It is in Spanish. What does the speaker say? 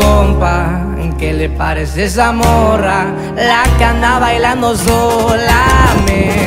compa, ¿qué le parece esa morra? La que anda bailando sola.